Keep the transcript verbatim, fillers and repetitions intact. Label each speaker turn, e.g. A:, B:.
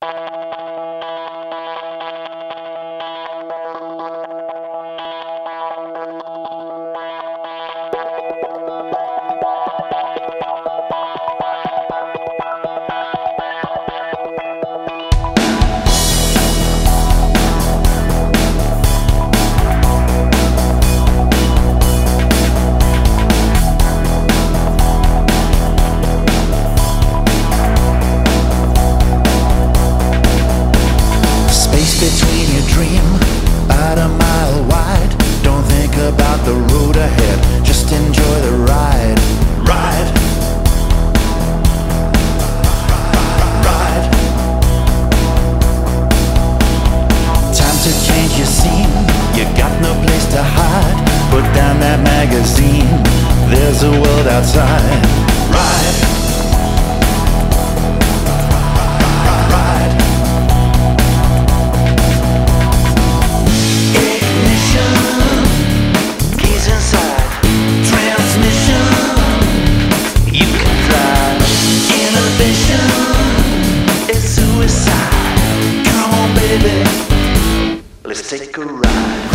A: Between your dream, about a mile wide. Don't think about the road ahead, just enjoy the ride. Ride. Ride. Time to change your scene, you got no place to hide. Put down that magazine, there's a world outside. Ride. Let's take a ride.